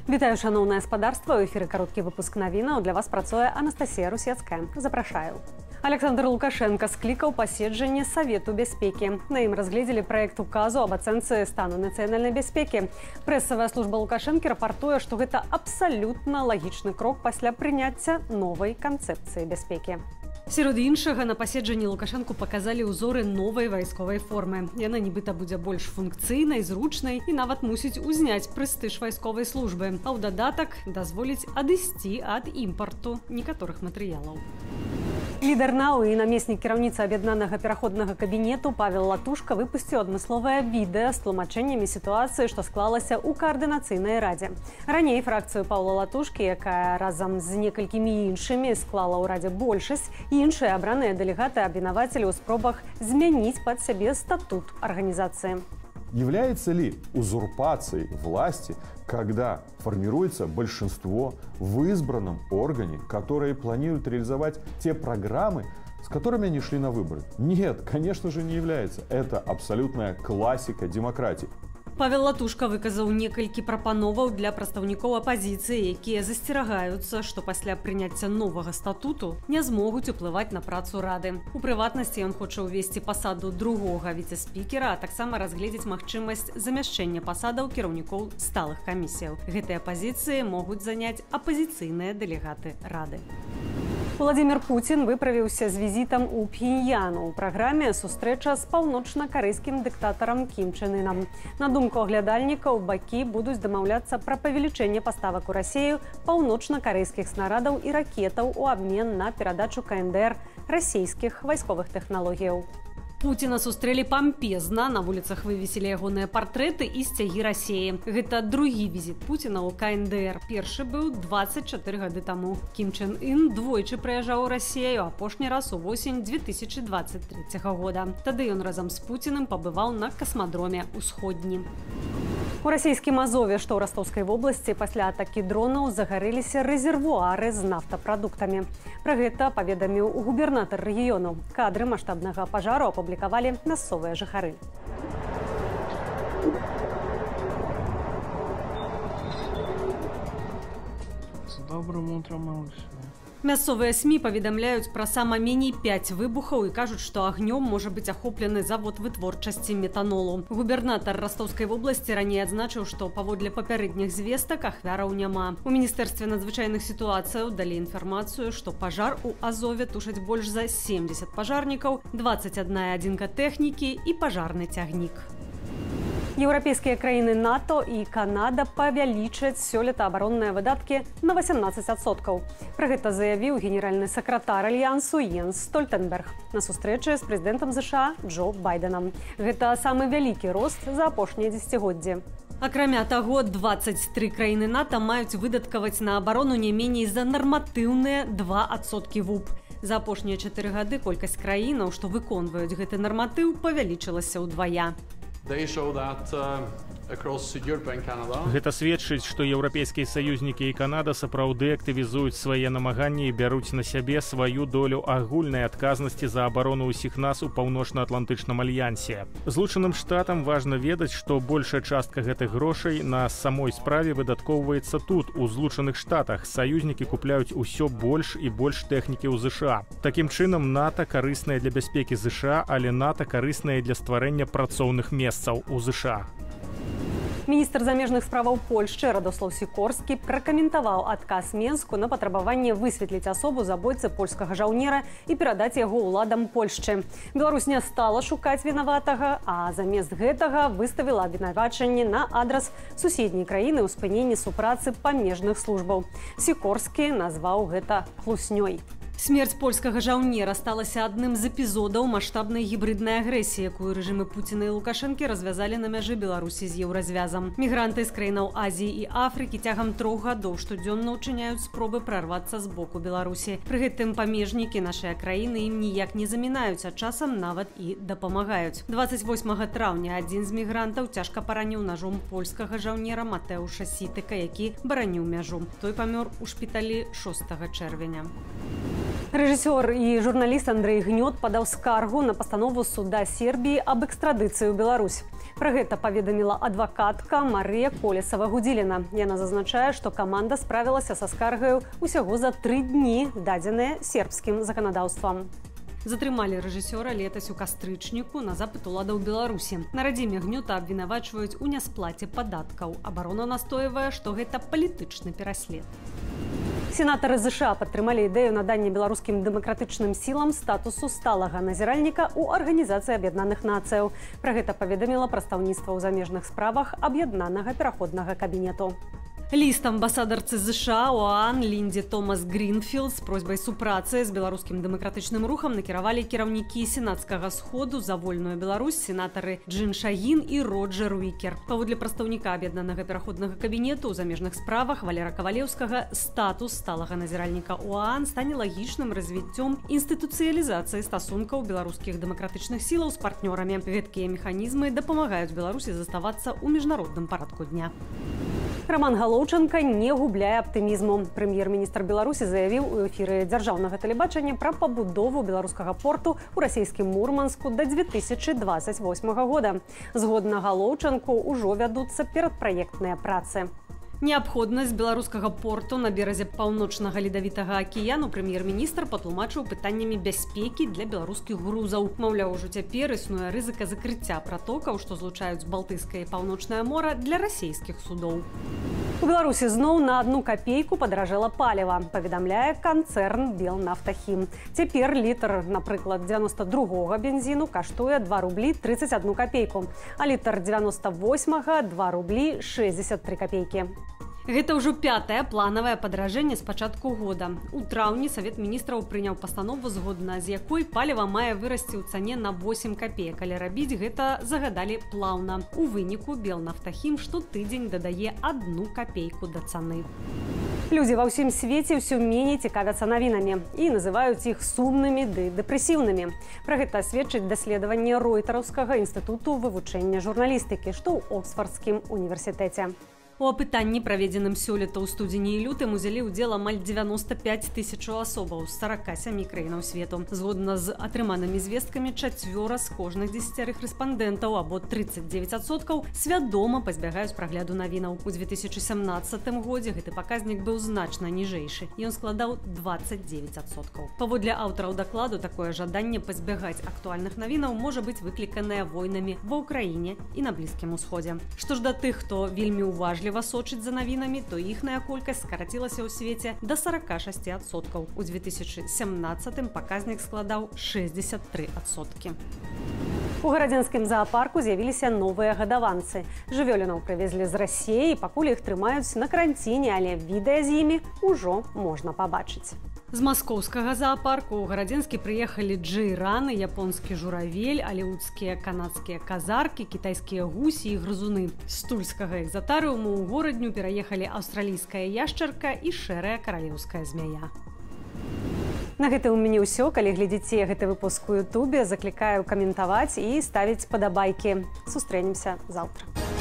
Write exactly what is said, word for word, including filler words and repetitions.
Вітаю, шановное господарство. У эфире короткий выпуск навінаў. Для вас працуе Анастасія Русецкая. Запрашаю. Александр Лукашенко склікаў паседжанне Савету бяспекі. На ім разгледзелі праект указу об ацэнцы стану нацыянальнай бяспекі. Прэсавая служба Лукашэнкі рапартуе, што гэта абсалютна лагічны крок пасля прыняцця новай канцэпцыі бяспекі. Сярод іншага, на паседжанні Лукашэнку паказалі ўзоры новай вайсковай формы. Яна нібыта будзе больш функцыйнай, зручнай і нават мусіць узняць прэстыж вайсковай службы, а ў дадатак дазволіць адысці ад імпарту некаторых матэрыялаў. Лідар НАУ і намеснік кіраўніцы аб'яднанага пераходнага кабінету Павел Латушка выпусціў адмысловае відэа з тлумачэннямі сітуацыі, што склалася ў каардынацыйнай радзе. Раней фракцыю Паўла Латушкі, якая разам з некалькімі іншымі склала ў радзе большасць, іншыя абраныя дэлегаты абвінавацілі ў спробах змяніць пад сябе статут арганізацыі. Является ли узурпацией власти, когда формируется большинство в избранном органе, которые планируют реализовать те программы, с которыми они шли на выборы? Нет, конечно же, не является. Это абсолютная классика демократии. Павел Латушка выказаў некалькі прапановаў для прадстаўнікоў апазіцыі, якія засцерагаюцца, што пасля прыняцця новага статуту не змогуць уплываць на працу рады. У прыватнасці ён хоча ўвесці пасаду другога віцэ-спікера, а таксама разгледзець магчымасць замяшчэння пасадаў кіраўнікоў сталых камісіяў. Гэтыя пазіцыі могуць заняць апазіцыйныя дэлегаты рады. Владимир Путин выправіўся з візітам у Пхеньяну. У праграме сустрэча з паўночна-карэйскім дыктатарам Кім Чен Ынам. На думку аглядальнікаў, бакі будуць дамаўляцца пра павелічэнне паставак у Расію паўночна-карэйскіх снарадаў і ракетаў у абмен на перадачу ка эн дэ эр расійскіх вайсковых тэхналогіяў. Пуціна сустрэлі пампезна, на вуліцах вывесілі ягоныя партрэты і сцягі Расіі. Гэта другі візіт Пуціна ў ка эн дэ эр. Першы быў дваццаць чатыры гады таму. Кім Чен Ын двойчы прыязджаў у Расію, апошні раз у восень дзве тысячы дваццаць трэцяга года. Тады ён разам з Пуціным пабываў на касмадроме ўсходнім. У расійскім Азове, што ў Ростовскай вобласці, пасля атакі дронаў загарэліся рэзервуары з нафтапрадуктамі. Пра гэта паведаміў губернатар рэгіёну. Кадры маштабнага пажару апублікавалі мясцовыя жыхары. З добрым утрам, малыш. Мясцовыя СМІ паведамляюць пра сама меней пяць выбухаў і кажуць, што агнём можа быць ахоплены завод вытворчасці метанолу. Губернатар Ростовскай вобласці раней адзначыў, што паводле папярэдніх звестак ахвяраў няма. У міністэрстве надзвычайных сітуацыяў далі інфармацыю, што пажар у Азове тушаць больш за семдзесят пажарнікаў, дваццаць адна адзінка тэхнікі і пажарны цягнік. Еўрапейскія краіны НАТО і Канада павялічаць сёлета абаронныя выдаткі на васямнаццаць адсоткаў. Пра гэта заявіў генеральны сакратар альянсу Йенс Стольтенберг на сустрэчы з прэзідэнтам ЗША Джо Байденам. Гэта самы вялікі рост за апошнія дзесяцігоддзі. Акрамя таго, дваццаць тры краіны НАТО маюць выдаткаваць на абарону не меней за нарматыўныя два адсоткі ВУП. За апошнія чатыры гады колькасць краінаў, што выконваюць гэты нарматыў, павялічылася ўдвая. Гэта сведчыць, што еўрапейскія саюзнікі і Канада сапраўды актывізуюць свае намаганні і бяруць на сябе сваю долю агульнай адказнасці за абарону ўсіх нас у паўночна-атлантычным альянсе. Злучаным штатам важна ведаць, што большая частка гэтых грошай на самой справе выдаткоўваецца тут, у Злучаных Штатах. Саюзнікі купляюць усё больш і больш тэхнікі ў ЗША. Такім чынам, НАТО карыснае для бяспекі ЗША, але НАТО карыснае для стварэння працоўных месцаў у ЗША. Міністр замежных справаў Польшчы Радослаў Сікорскі пракаментаваў адказ Менску на патрабаванне высветліць асобу забойцы польскага жаўнера і перадаць яго ўладам Польшчы. Беларусь не стала шукаць вінаватага, а замест гэтага выставіла абвінавачанне на адрас суседняй краіны ў спыненні супрацы памежных службаў. Сікорскі назваў гэта хлуснёй. Смерць польскага жаўнера сталася адным з эпізодаў маштабнай гібриднай агрэсіі, якую рэжымы Пуціна і Лукашэнкі развязалі на мяжы Беларусі з еўразвязам. Мігранты з краінаў Азіі і Афрыкі цягам трох гадоў штодзённа ўчыняюць спробы прарвацца з боку Беларусі. Пры гэтым памежнікі нашай краіны ім ніяк не замінаюць, а часам нават і дапамагаюць. дваццаць восьмага траўня адзін з мігрантаў цяжка параніў нажом польскага жаўнера Матэуша Сітыка, які бараніў мяжу. Той памёр у шпіталі шостага чэрвеня. Рэжысёр і журналіст Андрэй Гнёт падаў скаргу на пастанову суда Сербіі аб экстрадыцыі ў Беларусь. Пра гэта паведаміла адвакатка Марыя Колесава-Гудзіліна. Яна зазначае, што каманда справілася са скаргаю ўсяго за тры дні, дадзеныя сербскім заканадаўствам. Затрымалі рэжысёра летась у кастрычніку на запыт уладаў Беларусі. На радзіме гнёта абвінавачваюць у нясплаце падаткаў. Абарона настойвае, што гэта палітычны пераслед. Сенатары ЗША падтрымалі ідэю надання беларускім дэмакратычным сілам статусу сталага назіральніка ў Арганізацыі Аб'яднаных Нацыяў. Пра гэта паведаміла прадстаўніцтва ў замежных справах аб'яднанага пераходнага кабінету. Ліст амбасадарцы ЗША ОАН Лінді Томас Грінфілд з просьбай супрацы з беларускім дэмакратычным рухам накіравалі кіраўнікі сенацкага сходу за вольную Беларусь, сенатары Джин Шагін і Роджер Уікер. Паводле прадстаўніка аб'яднанага пераходнага кабінету ў замежных справах Валера Кавалеўскага, статус сталага назіральніка ОАН стане лагічным развіццём інстытуцыялізацыі стасункаў беларускіх дэмакратычных сілаў з партнёрамі. Гэткія механізмы дапамагаюць Беларусі заставацца ў міжнародным парадку дня. Роман Галоўченка не губляе аптымізму. Прэм'ер-міністр Беларусі заявіў у эфіры дзяржаўнага тэлебачання пра пабудову беларускага порту ў расійскім Мурманску да дзве тысячы дваццаць восьмага года. Згодна Галоўченку, ужо вядуцца перадпраектныя працы. Неабходнасць беларускага порту на беразе паўночнага ледавітага акіяну прэм'ер-міністр патлумачыў пытаннямі бяспекі для беларускіх грузаў. Маўляў, ужо цяпер існуе рызыка закрыцця пратокаў, што злучаюць Балтыйскае і Паўночнае мора для расійскіх судоў. У Беларусі зноў на одну капейку падаражэла паліва, паведамляе канцэрн Белнафтахім. Цяпер літр, напрыклад, дзевяноста другога бензіну каштуе два рублі трыццаць адну капейку, а літр дзевяноста восьмага два рублі шэсцьдзесят тры капейкі. Гэта ўжо пятае планавае падаражэнне з пачатку года. У траўні Савет міністраў прыняў пастанову, згодна з якой паліва мае вырасці ў цане на восем капеек, але рабіць гэта загадалі плаўна. У выніку Белнафтахім штотыдзень дадае адну капейку да цаны. Людзі ва ўсім свеце ўсё меней цікавяцца навінамі і называюць іх сумнымі ды дэпрэсіўнымі. Пра гэта сведчыць даследаванне Ройтараўскага інстытуту вывучэння журналістыкі, што ў Оксфордскім універсітэце. У апытанні, праведзеным сёлета ў студзені і лютым, узялі ўдзел амаль дзевяноста пяць тысячаў асобаў з сарака сямі краінаў свету. Згодна з атрыманымі звесткамі, чацвёра з кожных дзесяцярых рэспандэнтаў, або трыццаць дзевяць адсоткаў, свядома пазбягаюць прагляду навінаў. У дзве тысячы сямнаццатым годзе гэты паказнік быў значна ніжэйшы. Ён складаў дваццаць дзевяць адсоткаў. Паводле аўтараў дакладу, такое жаданне пазбягаць актуальных навінаў можа быць выкліканае войнамі ва ўкраіне і на Блізкім усходзе. Што ж да тых, хто вельмі уважліва сочыць за навінамі, то іхная колькасць скарацілася ў свеце да сарака шасці адсоткаў. У дзве тысячы сямнаццатым паказнік складаў шэсцьдзесят тры адсоткі. У гарадзенскім заапарку з'явіліся новыя гадаванцы. Жывёлінаў прывезлі з Расіі, пакуль іх трымаюць на каранціне, але відэа з імі ўжо можна пабачыць. З маскоўскага заапарку ў гарадзенскі прыехалі джэйраны, японскі журавель, алеўудскія канадскія казаркі, кітайскія гусі і грызуны. З тульскага экзатарыуму ў горадню пераехалі аўстралійская яшчарка і шэрая каралеўская змяя. На гэта ў мяне ўсё. Калі глядзіце гэты выпуск у Ютубе, заклікаю каментаваць і ставіць падабайкі. Сустрэнемся заўтра.